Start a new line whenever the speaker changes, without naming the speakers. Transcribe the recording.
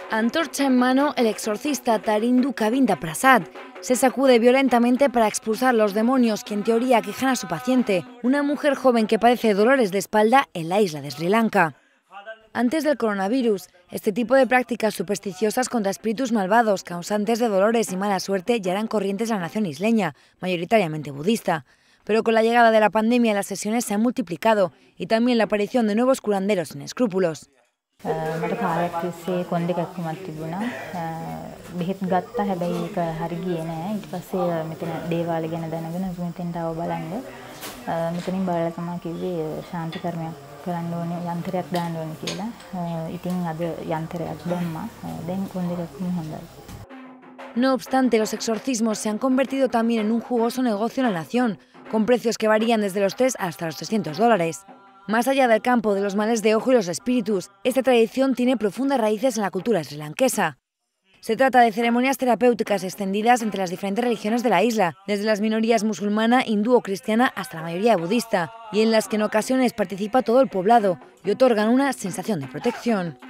Antorcha en mano, el exorcista Tarindu Kavinda Prasad se sacude violentamente para expulsar los demonios que en teoría aquejan a su paciente, una mujer joven que padece dolores de espalda en la isla de Sri Lanka. Antes del coronavirus, este tipo de prácticas supersticiosas contra espíritus malvados, causantes de dolores y mala suerte, ya eran corrientes en la nación isleña, mayoritariamente budista. Pero con la llegada de la pandemia las sesiones se han multiplicado y también la aparición de nuevos curanderos sin escrúpulos.
මට කාලයක් තිස්සේ කොන්ද කැක්කුමක් තිබුණා. බෙහෙත් ගත්තා හැබැයි ඒක හරි ගියේ නෑ. ඊට පස්සේ මෙතන දේවාල ගැන දැනගෙන මෙතෙන්ට ආව බලන්න. මෙතනින් බලලා තමයි කිව්වේ ශාන්ති කර්මයක් කරන්න ඕනේ යන්ත්‍රයක් දාන්න ඕනේ කියලා. ඉතින් අද යන්ත්‍රයක් දැම්මා. දැන් කොන්ද කැක්කුම හොඳයි.
No obstante, los exorcismos se han convertido también en un jugoso negocio en la nación, con precios que varían desde los 3 hasta los $300. Más allá del campo de los males de ojo y los espíritus, esta tradición tiene profundas raíces en la cultura srilankesa. Se trata de ceremonias terapéuticas extendidas entre las diferentes religiones de la isla, desde las minorías musulmana, hindú o cristiana hasta la mayoría budista, y en las que en ocasiones participa todo el poblado y otorgan una sensación de protección.